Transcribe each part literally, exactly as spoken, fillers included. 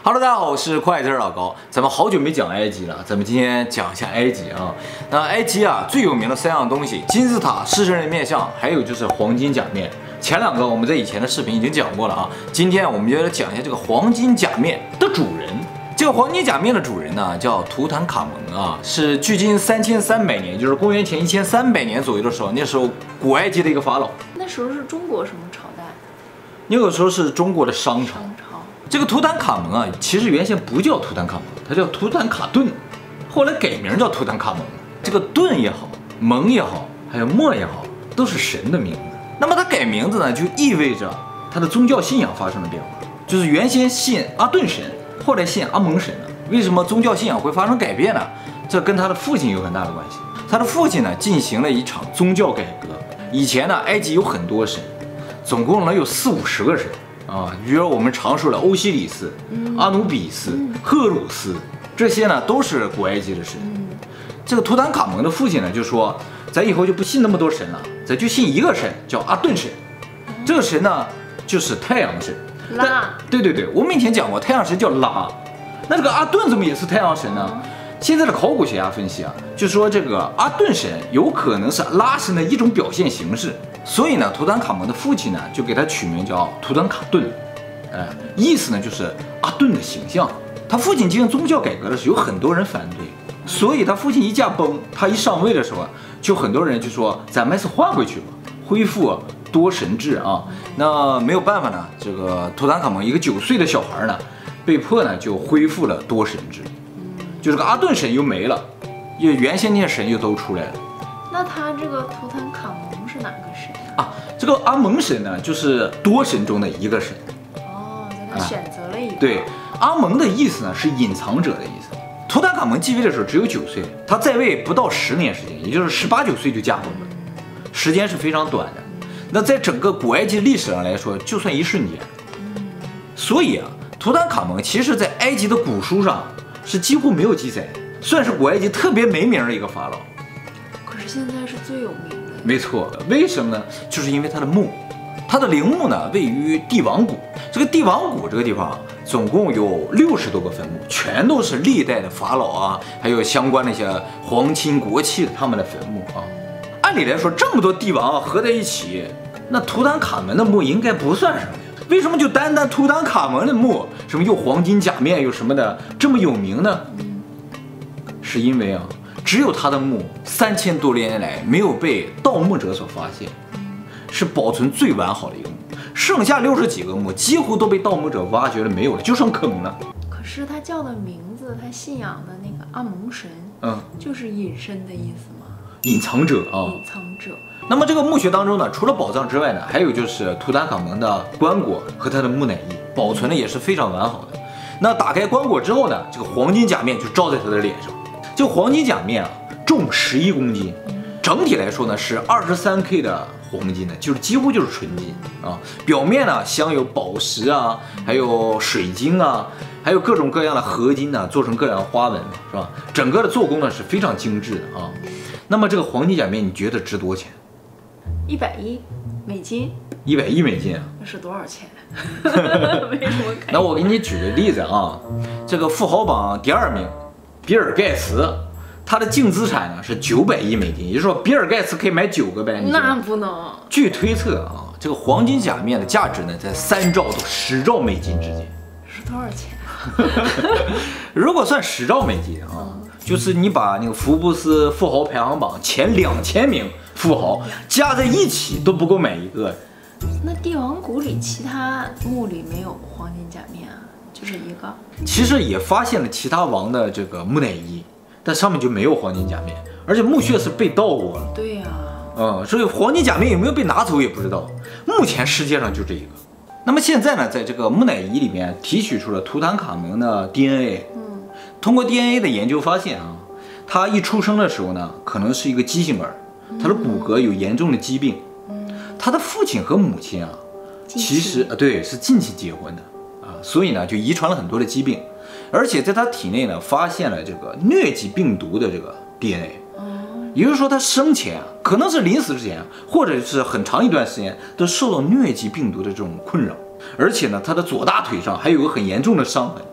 Hello， 大家好，我是快字老高。咱们好久没讲埃及了，咱们今天讲一下埃及啊。那埃及啊最有名的三样东西：金字塔、狮身人面像，还有就是黄金甲面。前两个我们在以前的视频已经讲过了啊。今天我们就来讲一下这个黄金甲面的主人。这个黄金甲面的主人呢叫图坦卡蒙啊，是距今三千三百年，就是公元前一千三百年左右的时候，那时候古埃及的一个法老。 那时候是中国什么朝代？ 那个时候是中国的商朝。 商朝。 这个图坦卡蒙啊，其实原先不叫图坦卡蒙，它叫图坦卡顿，后来改名叫图坦卡蒙。这个顿也好，蒙也好，还有墨也好，都是神的名字。那么它改名字呢，就意味着它的宗教信仰发生了变化，就是原先信阿顿神，后来信阿蒙神了。为什么宗教信仰会发生改变呢？这跟他的父亲有很大的关系。他的父亲呢，进行了一场宗教改革。以前呢，埃及有很多神，总共能有四五十个神。啊，比如我们常说的欧西里斯、嗯、阿努比斯、嗯、赫鲁斯，这些呢都是古埃及的神。嗯、这个图坦卡蒙的父亲呢就说，咱以后就不信那么多神了，咱就信一个神，叫阿顿神。嗯、这个神呢就是太阳神。 拉。 对对对，我们以前讲过，太阳神叫拉。那这个阿顿怎么也是太阳神呢？嗯、现在的考古学家分析啊，就说这个阿顿神有可能是拉神的一种表现形式。所以呢，图坦卡蒙的父亲呢，就给他取名叫图坦卡顿，哎，意思呢就是阿顿的形象。他父亲进行宗教改革的时候，有很多人反对，所以他父亲一驾崩，他一上位的时候，就很多人就说咱们还是换回去吧，恢复多神制啊。那没有办法呢，这个图坦卡蒙一个九岁的小孩呢，被迫呢就恢复了多神制，就这个阿顿神又没了，又原先那些神又都出来了。 那他这个图坦卡蒙是哪个神啊？这个阿蒙神呢，就是多神中的一个神。 哦，他选择了一个。啊、 对，阿蒙的意思呢是隐藏者的意思。图坦卡蒙继位的时候只有九岁，他在位不到十年时间，也就是十八九岁就驾崩了，时间是非常短的。那在整个古埃及历史上来说，就算一瞬间。所以啊，图坦卡蒙其实在埃及的古书上是几乎没有记载的，算是古埃及特别没名的一个法老。 现在是最有名的， 没错。为什么呢？就是因为他的墓，他的陵墓呢位于帝王谷。这个帝王谷这个地方总共有六十多个坟墓，全都是历代的法老啊，还有相关的一些皇亲国戚他们的坟墓啊。按理来说，这么多帝王、啊、合在一起，那图坦卡蒙的墓应该不算什么。为什么就单单图坦卡蒙的墓，什么又黄金甲面又什么的这么有名呢？是因为啊。只有他的墓三千多年来没有被盗墓者所发现，是保存最完好的一个墓。剩下六十几个墓几乎都被盗墓者挖掘了没有了，就剩坑了。 可是他叫的名字，他信仰的那个阿蒙神，嗯，就是隐身的意思吗？ 隐藏者啊， 隐藏者。 那么这个墓穴当中呢，除了宝藏之外呢，还有就是图坦卡蒙的棺椁和他的木乃伊，保存的也是非常完好的。那打开棺椁之后呢，这个黄金甲面就罩在他的脸上。这黄金甲面啊，重十一公斤，整体来说呢是二十三 K 的黄金呢，就是几乎就是纯金啊。表面呢镶有宝石啊，还有水晶啊，还有各种各样的合金呢，做成各样花纹，是吧？整个的做工呢是非常精致的啊。那么这个黄金甲面，你觉得值多少钱？ 一百亿美金。 一百亿美金啊？ 那是多少钱？没什么概念。 那我给你举个例子啊，这个富豪榜第二名。比尔盖茨，他的净资产呢是九百亿美金，也就是说，比尔盖茨可以买九个白。 那不能。 据推测啊，这个黄金甲面的价值呢在三兆到十兆美金之间。 是多少钱？ 如果算十兆美金啊，就是你把那个福布斯富豪排行榜前两千名富豪加在一起都不够买一个。 那帝王谷里其他墓里没有黄金甲面啊？就是一个， 其实也发现了其他王的这个木乃伊，但上面就没有黄金甲面，而且墓穴是被盗过了。 对呀、啊， 嗯，所以黄金甲面有没有被拿走也不知道。目前世界上就这一个。那么现在呢，在这个木乃伊里面提取出了图坦卡蒙的 D N A， 嗯，通过 D N A 的研究发现啊，他一出生的时候呢，可能是一个畸形儿，他的骨骼有严重的疾病，嗯，他的父亲和母亲啊，其实啊对是近期结婚的。所以呢，就遗传了很多的疾病，而且在他体内呢，发现了这个疟疾病毒的这个 D N A， 也就是说，他生前啊，可能是临死之前，或者是很长一段时间都受到疟疾病毒的这种困扰，而且呢，他的左大腿上还有个很严重的伤痕，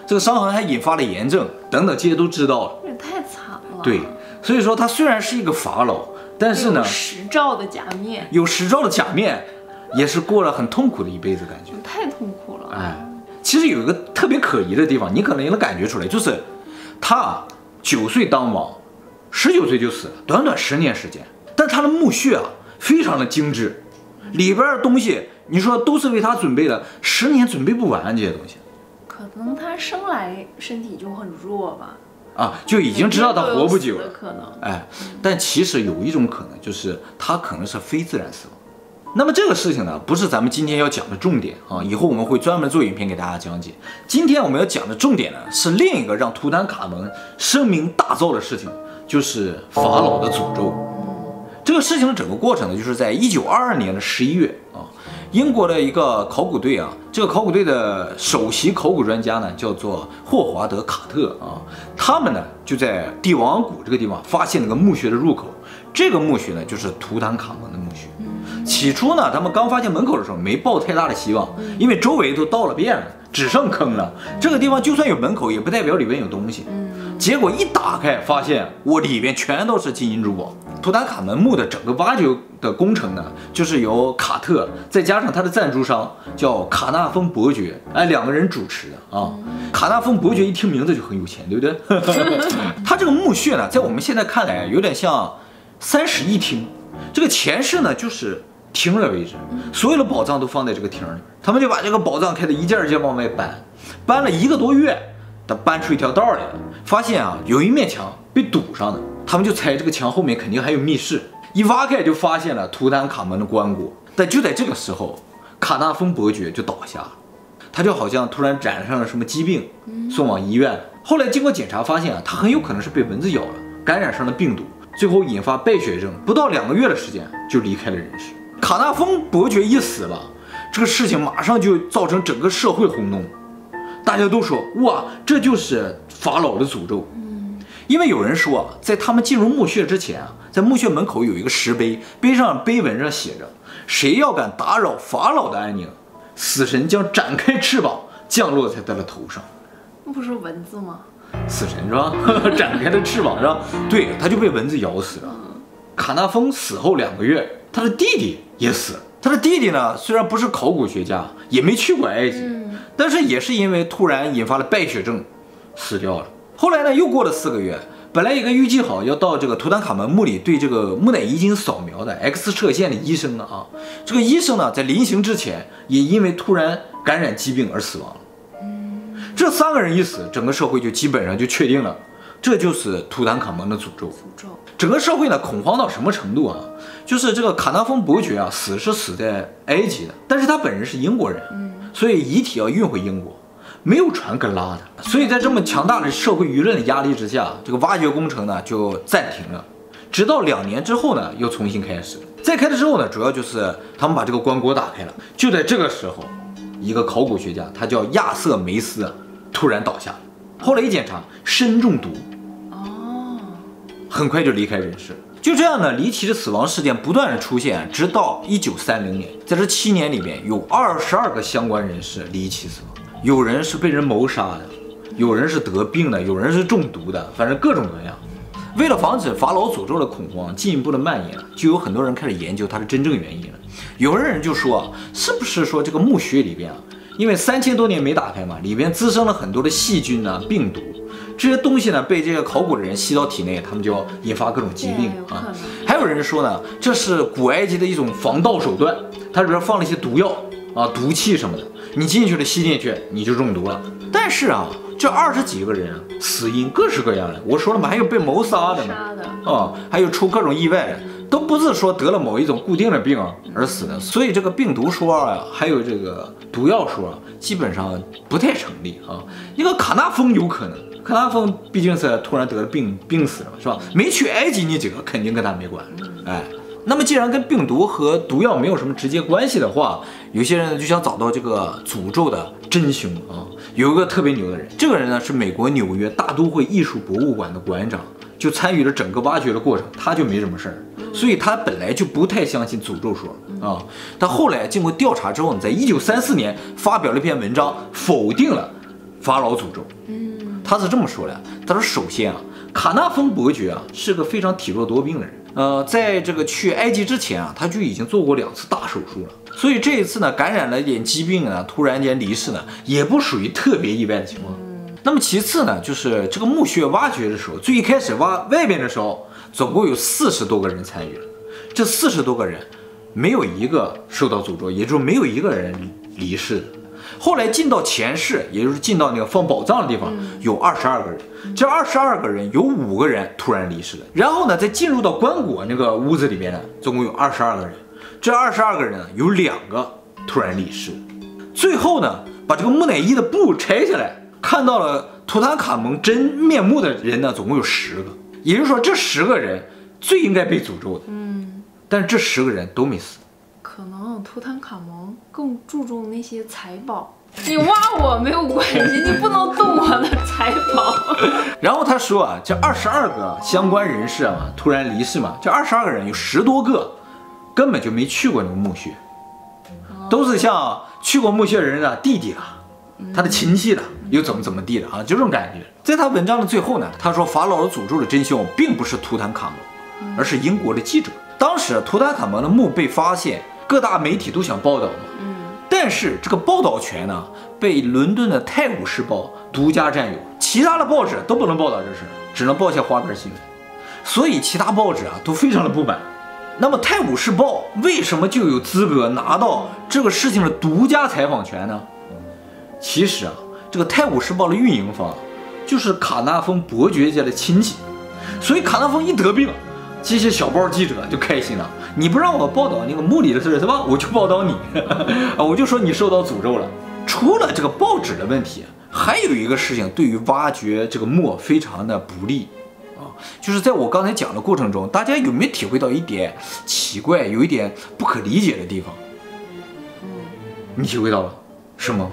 这个伤痕还引发了炎症等等，这些都知道了。 这也太惨了。 对，所以说他虽然是一个法老，但是呢， 有十兆的假面， 有十兆的假面，也是过了很痛苦的一辈子，感觉太痛苦了。 哎，其实有一个特别可疑的地方，你可能也能感觉出来，就是他九岁当王，十九岁就死了，短短十年时间，但他的墓穴啊非常的精致，里边的东西你说都是为他准备的，十年准备不完这些东西。 可能他生来身体就很弱吧。 啊，就已经知道他活不久了， 可能， 哎，但其实有一种可能，就是他可能是非自然死亡。那么这个事情呢，不是咱们今天要讲的重点啊，以后我们会专门做影片给大家讲解。今天我们要讲的重点呢，是另一个让图坦卡蒙声名大噪的事情，就是法老的诅咒。这个事情的整个过程呢，就是在一九二二年的十一月啊，英国的一个考古队啊，这个考古队的首席考古专家呢，叫做霍华德·卡特啊，他们呢就在帝王谷这个地方发现了个墓穴的入口，这个墓穴呢就是图坦卡蒙的墓穴。起初呢，他们刚发现门口的时候没抱太大的希望，因为周围都倒了遍了，只剩坑了。这个地方就算有门口，也不代表里面有东西。结果一打开，发现我里边全都是金银珠宝。图坦卡门墓的整个挖掘的工程呢，就是由卡特再加上他的赞助商叫卡纳丰伯爵，哎，两个人主持的啊。卡纳丰伯爵一听名字就很有钱，对不对？他这个墓穴呢，在我们现在看来有点像三室一厅，这个前室呢就是厅的位置，所有的宝藏都放在这个厅里，他们就把这个宝藏开始一件一件往外搬，搬了一个多月，他搬出一条道来了，发现啊有一面墙被堵上的，他们就猜这个墙后面肯定还有密室，一挖开就发现了图坦卡蒙的棺椁。但就在这个时候，卡纳丰伯爵就倒下了，他就好像突然染上了什么疾病，送往医院了。后来经过检查发现啊，他很有可能是被蚊子咬了，感染上了病毒，最后引发败血症，不到两个月的时间就离开了人世。卡纳丰伯爵一死了，这个事情马上就造成整个社会轰动，大家都说哇，这就是法老的诅咒。因为有人说啊，在他们进入墓穴之前啊，在墓穴门口有一个石碑，碑上碑文上写着：谁要敢打扰法老的安宁，死神将展开翅膀降落在他的头上。 那不是蚊子吗？ 死神是吧？展开的翅膀是吧？对，他就被蚊子咬死了。卡纳丰死后两个月，他的弟弟也死了。他的弟弟呢，虽然不是考古学家，也没去过埃及，嗯、但是也是因为突然引发了败血症，死掉了。后来呢，又过了四个月，本来一个预计好要到这个图坦卡蒙墓里对这个木乃伊进行扫描的 X 射线的医生呢啊，这个医生呢在临行之前也因为突然感染疾病而死亡了。这三个人一死，整个社会就基本上就确定了，这就是图坦卡蒙的诅咒。 诅咒。整个社会呢恐慌到什么程度啊？就是这个卡纳丰伯爵啊，死是死在埃及的，但是他本人是英国人，嗯，所以遗体要运回英国。没有船可拉的，所以在这么强大的社会舆论的压力之下，这个挖掘工程呢就暂停了，直到两年之后呢又重新开始了。再开了之后呢，主要就是他们把这个棺椁打开了。就在这个时候，一个考古学家，他叫亚瑟梅斯啊，突然倒下了。后来一检查，砷中毒，哦，很快就离开人世了。就这样呢，离奇的死亡事件不断的出现，直到一九三零年，在这七年里面，有二十二个相关人士离奇死亡。有人是被人谋杀的，有人是得病的，有人是中毒的，反正各种各样。为了防止法老诅咒的恐慌进一步的蔓延，就有很多人开始研究它的真正原因了。有的人就说啊，是不是说这个墓穴里边啊，因为三千多年没打开嘛，里边滋生了很多的细菌啊、病毒，这些东西呢被这个考古的人吸到体内，他们就要引发各种疾病啊。还有人说呢，这是古埃及的一种防盗手段，它里边放了一些毒药啊、毒气什么的。你进去了，吸进去你就中毒了。但是啊，这二十几个人啊，死因各式各样的。我说了嘛，还有被谋杀的呢，啊、嗯，还有出各种意外的，都不是说得了某一种固定的病而死的。所以这个病毒说啊，还有这个毒药说啊，基本上不太成立啊。一个卡纳丰有可能，卡纳丰毕竟是突然得了病病死了，是吧？没去埃及那几个肯定跟他没关，哎。那么既然跟病毒和毒药没有什么直接关系的话，有些人呢就想找到这个诅咒的真凶啊。有一个特别牛的人，这个人呢是美国纽约大都会艺术博物馆的馆长，就参与了整个挖掘的过程，他就没什么事儿，所以他本来就不太相信诅咒说啊。但后来经过调查之后呢，在一九三四年发表了一篇文章，否定了法老诅咒。嗯，他是这么说的，他说首先啊，卡纳丰伯爵啊是个非常体弱多病的人。呃，在这个去埃及之前啊，他就已经做过两次大手术了，所以这一次呢，感染了一点疾病呢，突然间离世呢，也不属于特别意外的情况。那么其次呢，就是这个墓穴挖掘的时候，最一开始挖外边的时候，总共有四十多个人参与了，这四十多个人没有一个受到诅咒，也就是没有一个人离世的。后来进到前室，也就是进到那个放宝藏的地方，有二十二个人。这二十二个人有五个人突然离世了。然后呢，再进入到棺椁那个屋子里面呢，总共有二十二个人。这二十二个人呢，有两个突然离世。最后呢，把这个木乃伊的布拆下来，看到了图坦卡蒙真面目的人呢，总共有十个。也就是说，这十个人最应该被诅咒的。嗯，但是这十个人都没死。 可能图坦卡蒙更注重那些财宝，你挖我没有关系，你不能动我的财宝。 然后他说啊，这二十二个相关人士啊，突然离世嘛，这二十二个人有十多个根本就没去过那个墓穴，都是像去过墓穴人的弟弟了，他的亲戚了，又怎么怎么地了啊，就这种感觉。在他文章的最后呢，他说法老的诅咒的真凶并不是图坦卡蒙，而是英国的记者。当时图坦卡蒙的墓被发现，各大媒体都想报道嘛，嗯，但是这个报道权呢，被伦敦的《泰晤士报》独家占有，其他的报纸都不能报道这事，只能报些花边新闻，所以其他报纸啊都非常的不满。那么《泰晤士报》为什么就有资格拿到这个事情的独家采访权呢？其实啊，这个《泰晤士报》的运营方就是卡纳丰伯爵家的亲戚，所以卡纳丰一得病，这些小报记者就开心了，你不让我报道那个墓里的事是吧？我就报道你，啊，我就说你受到诅咒了。除了这个报纸的问题，还有一个事情对于挖掘这个墓非常的不利啊，就是在我刚才讲的过程中，大家有没有体会到一点奇怪，有一点不可理解的地方？嗯，你体会到了是吗？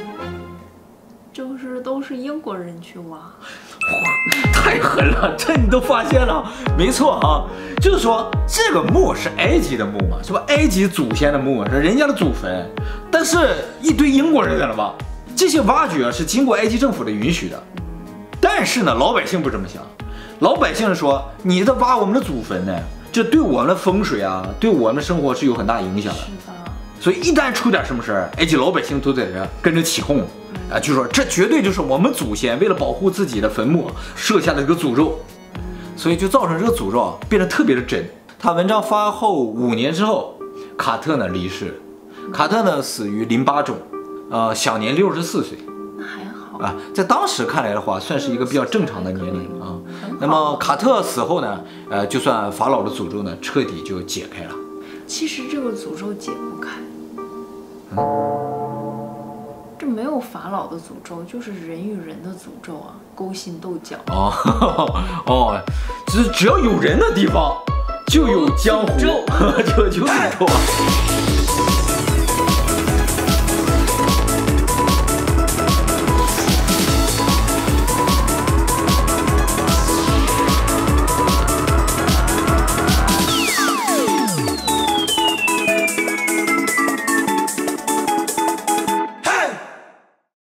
就是都是英国人去挖。 哇，太狠了，这你都发现了？没错啊，就是说这个墓是埃及的墓嘛，是吧？埃及祖先的墓是人家的祖坟，但是一堆英国人在那挖，这些挖掘是经过埃及政府的允许的。但是呢，老百姓不这么想，老百姓说你在挖我们的祖坟呢，这对我们的风水啊，对我们的生活是有很大影响的。 是的。 所以一旦出点什么事儿，埃及老百姓都在这跟着起哄啊，就说这绝对就是我们祖先为了保护自己的坟墓设下的这个诅咒，所以就造成这个诅咒啊变得特别的真。他文章发后五年之后，卡特呢离世，卡特呢死于淋巴肿，呃，享年六十四岁。 那还好啊，在当时看来的话，算是一个比较正常的年龄啊。那么卡特死后呢，呃，就算法老的诅咒呢彻底就解开了。 其实这个诅咒解不开。嗯，这没有法老的诅咒，就是人与人的诅咒啊，勾心斗角。哦哦，只只要有人的地方，就有江湖，就就有诅咒啊。